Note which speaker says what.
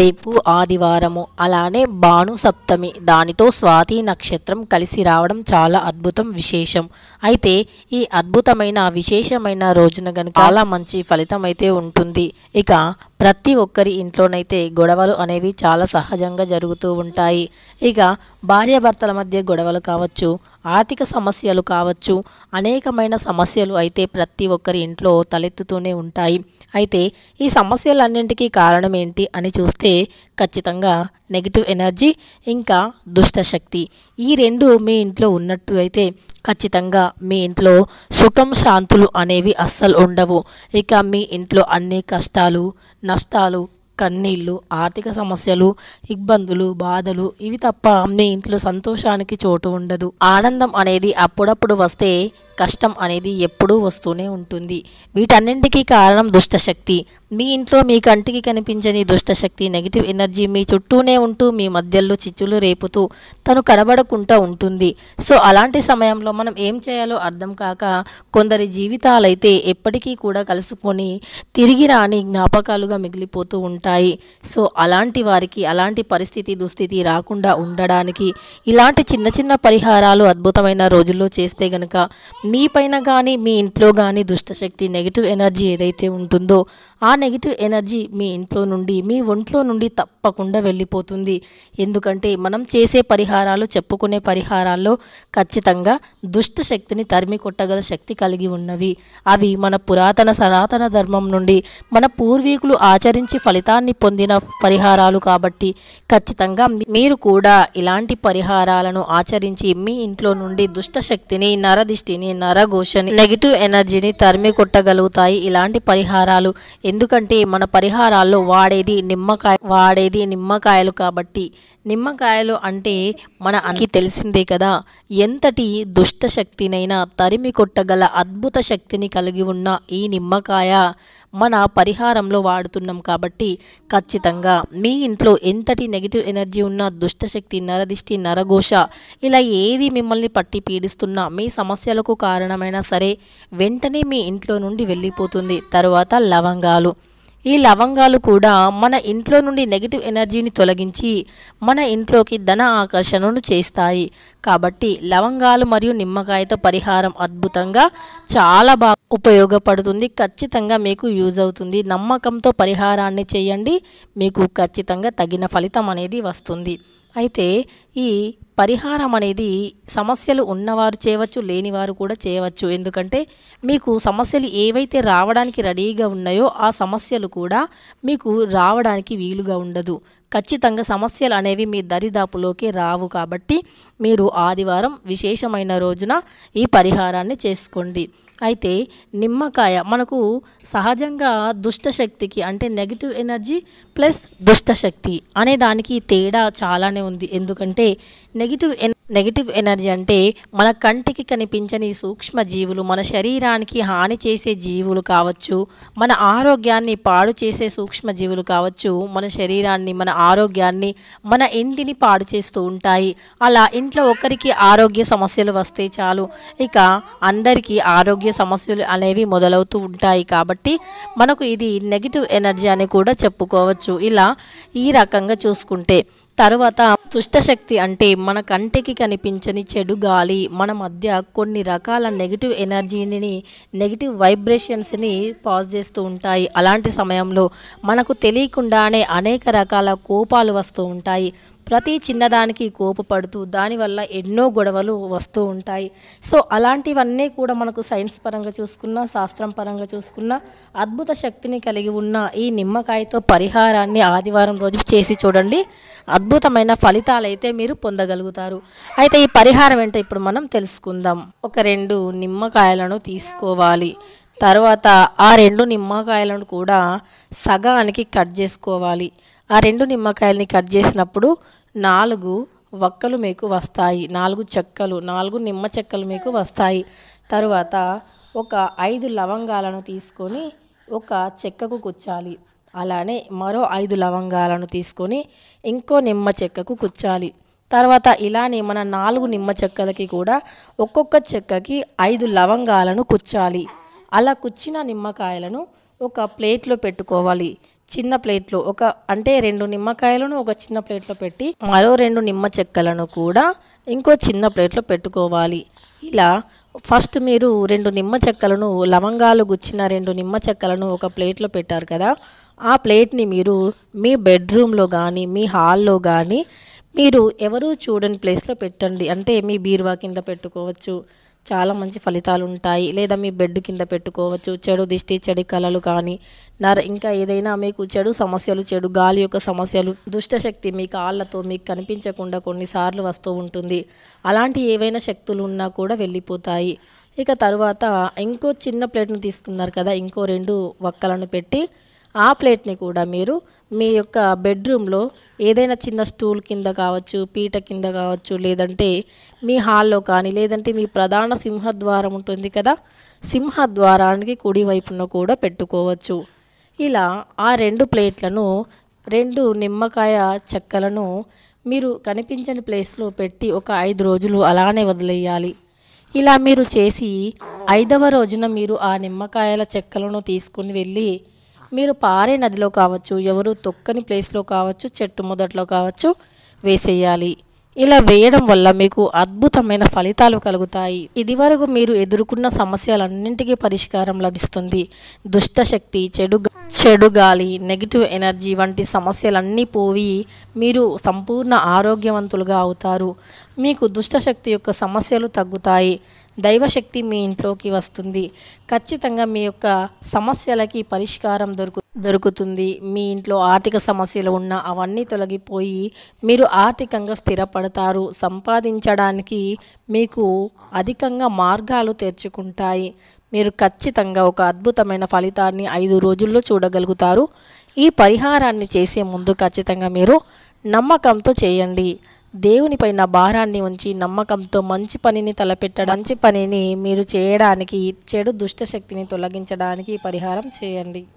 Speaker 1: రేపు ఆదివారము, అలానే భాను సప్తమి, దానితో స్వాతి నక్షత్రం కలిసి రావడం చాలా అద్భుతం, విశేషం. అయితే ఈ అద్భుతమైన విశేషమైన రోజున గనుక చాలా మంచి ఫలితం అయితే ఉంటుంది. ఇక ప్రతి ఒక్కరి ఇంట్లోనైతే గొడవలు అనేవి చాలా సహజంగా జరుగుతూ ఉంటాయి. ఇక భార్యాభర్తల మధ్య గొడవలు కావచ్చు, ఆర్థిక సమస్యలు కావచ్చు, అనేకమైన సమస్యలు అయితే ప్రతి ఒక్కరి ఇంట్లో తలెత్తుతూనే ఉంటాయి. అయితే ఈ సమస్యలన్నింటికీ కారణం ఏంటి అని చూస్తే ఖచ్చితంగా నెగిటివ్ ఎనర్జీ, ఇంకా దుష్టశక్తి. ఈ రెండు మీ ఇంట్లో ఉన్నట్టు అయితే ఖచ్చితంగా మీ ఇంట్లో సుఖం శాంతులు అనేవి అస్సలు ఉండవు. ఇక మీ ఇంట్లో అన్ని కష్టాలు, నష్టాలు, కన్నీళ్ళు, ఆర్థిక సమస్యలు, ఇబ్బందులు, బాధలు ఇవి తప్ప మీ ఇంట్లో సంతోషానికి చోటు ఉండదు. ఆనందం అనేది అప్పుడప్పుడు వస్తే కష్టం అనేది ఎప్పుడూ వస్తూనే ఉంటుంది. వీటన్నింటికీ కారణం దుష్టశక్తి. మీ ఇంట్లో మీ కంటికి కనిపించని దుష్టశక్తి, నెగిటివ్ ఎనర్జీ మీ చుట్టూనే ఉంటూ మీ మధ్యలో చిచ్చులు రేపుతూ తను కనబడకుండా ఉంటుంది. సో అలాంటి సమయంలో మనం ఏం చేయాలో అర్థం కాక కొందరి జీవితాలైతే ఎప్పటికీ కూడా కలుసుకొని తిరిగి రాని జ్ఞాపకాలుగా మిగిలిపోతూ ఉంటాయి. సో అలాంటి వారికి అలాంటి పరిస్థితి దుస్థితి రాకుండా ఉండడానికి ఇలాంటి చిన్న చిన్న పరిహారాలు అద్భుతమైన రోజుల్లో చేస్తే గనక మీ పైన కానీ మీ ఇంట్లో కానీ దుష్టశక్తి, నెగిటివ్ ఎనర్జీ ఏదైతే ఉంటుందో ఆ నెగిటివ్ ఎనర్జీ మీ ఇంట్లో నుండి, మీ ఒంట్లో నుండి తప్పకుండా వెళ్ళిపోతుంది. ఎందుకంటే మనం చేసే పరిహారాలు, చెప్పుకునే పరిహారాల్లో ఖచ్చితంగా దుష్టశక్తిని తరిమి కొట్టగల శక్తి కలిగి ఉన్నవి. అవి మన పురాతన సనాతన ధర్మం నుండి మన పూర్వీకులు ఆచరించి ఫలితాన్ని పొందిన పరిహారాలు కాబట్టి ఖచ్చితంగా మీరు కూడా ఇలాంటి పరిహారాలను ఆచరించి మీ ఇంట్లో నుండి దుష్టశక్తిని, నరదిష్టిని, నరఘోషని, నెగిటివ్ ఎనర్జీని తరిమి కొట్టగలుగుతాయి ఇలాంటి పరిహారాలు. ఎందుకంటే మన పరిహారాల్లో వాడేది నిమ్మకాయలు కాబట్టి. నిమ్మకాయలు అంటే మన అందరికీ తెలిసిందే కదా, ఎంతటి దుష్ట శక్తినైనా తరిమి కొట్టగల అద్భుత శక్తిని కలిగి ఉన్న ఈ నిమ్మకాయ మన పరిహారంలో వాడుతున్నాం కాబట్టి ఖచ్చితంగా మీ ఇంట్లో ఎంతటి నెగిటివ్ ఎనర్జీ ఉన్న దుష్టశక్తి, నరదిష్టి, నరఘోష ఇలా ఏది మిమ్మల్ని పట్టి పీడిస్తున్నా, మీ సమస్యలకు కారణమైనా సరే వెంటనే మీ ఇంట్లో నుండి వెళ్ళిపోతుంది. తరువాత లవంగాలు. ఈ లవంగాలు కూడా మన ఇంట్లో నుండి నెగిటివ్ ఎనర్జీని తొలగించి మన ఇంట్లోకి ధన ఆకర్షణను చేస్తాయి. కాబట్టి లవంగాలు మరియు నిమ్మకాయతో పరిహారం అద్భుతంగా చాలా బాగా ఉపయోగపడుతుంది. ఖచ్చితంగా మీకు యూజ్ అవుతుంది. నమ్మకంతో పరిహారాన్ని చేయండి, మీకు ఖచ్చితంగా తగిన ఫలితం అనేది వస్తుంది. అయితే ఈ పరిహారం అనేది సమస్యలు ఉన్నవారు చేయవచ్చు, లేనివారు కూడా చేయవచ్చు. ఎందుకంటే మీకు సమస్యలు ఏవైతే రావడానికి రెడీగా ఉన్నాయో ఆ సమస్యలు కూడా మీకు రావడానికి వీలుగా ఉండదు. ఖచ్చితంగా సమస్యలు అనేవి మీ దరిదాపులోకి రావు. కాబట్టి మీరు ఆదివారం విశేషమైన రోజున ఈ పరిహారాన్ని చేసుకోండి. అయితే నిమ్మకాయ మనకు సహజంగా దుష్టశక్తికి అంటే నెగిటివ్ ఎనర్జీ ప్లస్ దుష్టశక్తి అనే దానికి తేడా చాలానే ఉంది. ఎందుకంటే నెగిటివ్ ఎనర్జీ అంటే మన కంటికి కనిపించని సూక్ష్మ జీవులు, మన శరీరానికి హాని చేసే జీవులు కావచ్చు, మన ఆరోగ్యాన్ని పాడు చేసే సూక్ష్మ జీవులు కావచ్చు, మన శరీరాన్ని, మన ఆరోగ్యాన్ని, మన ఇంటిని పాడు చేస్తూ ఉంటాయి. అలా ఇంట్లో ఒకరికి ఆరోగ్య సమస్యలు వస్తే చాలు ఇక అందరికీ ఆరోగ్య సమస్యలు అనేవి మొదలవుతూ ఉంటాయి. కాబట్టి మనకు ఇది నెగిటివ్ ఎనర్జీ అని కూడా చెప్పుకోవచ్చు. ఇలా ఈ రకంగా చూసుకుంటే తర్వాత దుష్టశక్తి అంటే మన కంటికి కనిపించని చెడు గాలి, మన మధ్య కొన్ని రకాల నెగిటివ్ ఎనర్జీని, నెగిటివ్ వైబ్రేషన్స్ని పాజ్ చేస్తూ ఉంటాయి. అలాంటి సమయంలో మనకు తెలియకుండానే అనేక రకాల కోపాలు వస్తూ ఉంటాయి. ప్రతి చిన్నదానికి కోపపడుతూ దానివల్ల ఎన్నో గొడవలు వస్తూ ఉంటాయి. సో అలాంటివన్నీ కూడా మనకు సైన్స్ పరంగా చూసుకున్నా, శాస్త్రం పరంగా చూసుకున్నా అద్భుత శక్తిని కలిగి ఉన్న ఈ నిమ్మకాయతో పరిహారాన్ని ఆదివారం రోజు చేసి చూడండి. అద్భుతమైన ఫలితాలు అయితే మీరు పొందగలుగుతారు. అయితే ఈ పరిహారం ఏంటో ఇప్పుడు మనం తెలుసుకుందాం. ఒక 2 నిమ్మకాయలను తీసుకోవాలి. తర్వాత ఆ 2 నిమ్మకాయలను కూడా సగానికి కట్ చేసుకోవాలి. ఆ 2 నిమ్మకాయలని కట్ చేసినప్పుడు 4 వక్కలు మీకు వస్తాయి. 4 చెక్కలు, 4 నిమ్మ చెక్కలు మీకు వస్తాయి. తరువాత ఒక 5 లవంగాలను తీసుకొని ఒక చెక్కకు కుచ్చాలి. అలానే మరో 5 లవంగాలను తీసుకొని ఇంకో నిమ్మ చెక్కకు కుచ్చాలి. తర్వాత ఇలానే మన 4 నిమ్మ చెక్కలకి కూడా ఒక్కొక్క చెక్కకి 5 లవంగాలను కుచ్చాలి. అలా కుచ్చిన నిమ్మకాయలను ఒక ప్లేట్లో పెట్టుకోవాలి. చిన్న ప్లేట్లో అంటే 2 నిమ్మకాయలను ఒక చిన్న ప్లేట్లో పెట్టి మరో 2 నిమ్మ చెక్కలను కూడా ఇంకో చిన్న ప్లేట్లో పెట్టుకోవాలి. ఇలా ఫస్ట్ మీరు 2 నిమ్మ చెక్కలను, లవంగాలు గుచ్చిన 2 నిమ్మ చెక్కలను ఒక ప్లేట్లో పెట్టారు కదా, ఆ ప్లేట్ని మీరు మీ బెడ్రూమ్లో కానీ మీ హాల్లో కానీ మీరు ఎవరు చూడని ప్లేస్లో పెట్టండి. అంటే మీ బీరువా కింద పెట్టుకోవచ్చు, చాలా మంచి ఫలితాలు ఉంటాయి. లేదా మీ బెడ్ కింద పెట్టుకోవచ్చు. చెడు దిష్టి, చెడు కళలు కానీ ఇంకా ఏదైనా మీకు చెడు సమస్యలు, చెడు గాలి యొక్క సమస్యలు, దుష్టశక్తి మీ కాళ్ళతో మీకు కనిపించకుండా కొన్నిసార్లు వస్తూ ఉంటుంది. అలాంటి ఏవైనా శక్తులు ఉన్నా కూడా వెళ్ళిపోతాయి. ఇక తరువాత ఇంకో చిన్న ప్లేట్ను తీసుకున్నారు కదా, ఇంకో 2 వక్కలను పెట్టి ఆ ప్లేట్ని కూడా మీరు మీ యొక్క బెడ్రూమ్లో ఏదైనా చిన్న స్టూల్ కింద కావచ్చు, పీట కింద కావచ్చు, లేదంటే మీ హాల్లో కానీ, లేదంటే మీ ప్రధాన సింహద్వారం ఉంటుంది కదా, సింహద్వారానికి కుడివైపున కూడా పెట్టుకోవచ్చు. ఇలా ఆ 2 ప్లేట్లను 2 నిమ్మకాయ చెక్కలను మీరు కనిపించని ప్లేస్లో పెట్టి ఒక 5 రోజులు అలానే వదిలేయాలి. ఇలా మీరు చేసి 5వ రోజున మీరు ఆ నిమ్మకాయల చెక్కలను తీసుకుని వెళ్ళి మీరు పారే నదిలో కావచ్చు, ఎవరు తొక్కని ప్లేస్లో కావచ్చు, చెట్టు మొదట్లో కావచ్చు వేసేయాలి. ఇలా వేయడం వల్ల మీకు అద్భుతమైన ఫలితాలు కలుగుతాయి. ఇదివరకు మీరు ఎదుర్కొన్న సమస్యలన్నింటికీ పరిష్కారం లభిస్తుంది. దుష్టశక్తి, చెడు గాలి, నెగిటివ్ ఎనర్జీ వంటి సమస్యలన్నీ పోయి మీరు సంపూర్ణ ఆరోగ్యవంతులుగా అవుతారు. మీకు దుష్టశక్తి యొక్క సమస్యలు తగ్గుతాయి. దైవశక్తి మీ ఇంట్లోకి వస్తుంది. ఖచ్చితంగా మీ యొక్క సమస్యలకి పరిష్కారం దొరుకుతుంది. మీ ఇంట్లో ఆర్థిక సమస్యలు ఉన్నా అవన్నీ తొలగిపోయి మీరు ఆర్థికంగా స్థిరపడతారు. సంపాదించడానికి మీకు అధికంగా మార్గాలు తెరుచుకుంటాయి. మీరు ఖచ్చితంగా ఒక అద్భుతమైన ఫలితాన్ని 5 రోజుల్లో చూడగలుగుతారు. ఈ పరిహారాన్ని చేసే ముందు ఖచ్చితంగా మీరు నమ్మకంతో చేయండి. దేవునిపైన భారాన్ని ఉంచి నమ్మకంతో మంచి పనిని మీరు చేయడానికి, చెడు దుష్టశక్తిని తొలగించడానికి ఈ పరిహారం చేయండి.